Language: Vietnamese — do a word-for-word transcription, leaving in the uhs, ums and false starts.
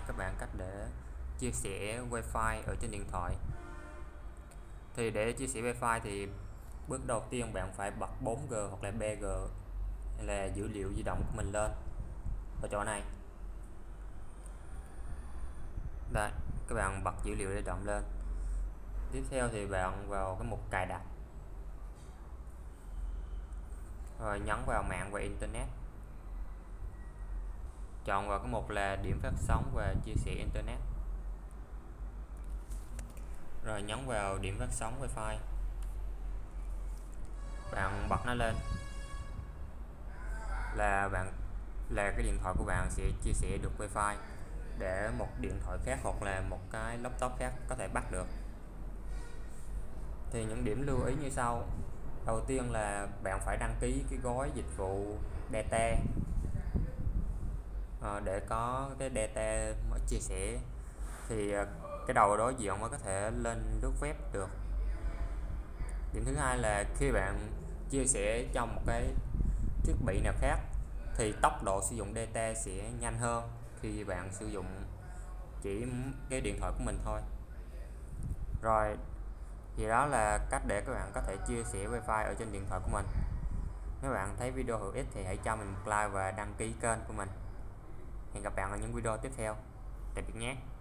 các bạn cách để chia sẻ Wi-Fi ở trên điện thoại. Thì để chia sẻ Wi-Fi thì bước đầu tiên bạn phải bật bốn G hoặc là ba G hay là dữ liệu di động của mình lên ở chỗ này. Đây, các bạn bật dữ liệu di động lên. Tiếp theo thì bạn vào cái mục cài đặt, rồi nhấn vào mạng và internet, chọn vào cái mục là điểm phát sóng và chia sẻ internet, rồi nhấn vào điểm phát sóng Wi-Fi, bạn bật nó lên là bạn là cái điện thoại của bạn sẽ chia sẻ được Wi-Fi để một điện thoại khác hoặc là một cái laptop khác có thể bắt được. Thì những điểm lưu ý như sau. Đầu tiên là bạn phải đăng ký cái gói dịch vụ data à, để có cái data mới chia sẻ thì cái đầu đối diện mới có thể lên lướt web được. Điểm thứ hai là khi bạn chia sẻ trong một cái thiết bị nào khác thì tốc độ sử dụng data sẽ nhanh hơn khi bạn sử dụng chỉ cái điện thoại của mình thôi. Rồi thì đó là cách để các bạn có thể chia sẻ Wi-Fi ở trên điện thoại của mình. Nếu bạn thấy video hữu ích thì hãy cho mình một like và đăng ký kênh của mình. Hẹn gặp bạn ở những video tiếp theo. Tạm biệt nhé.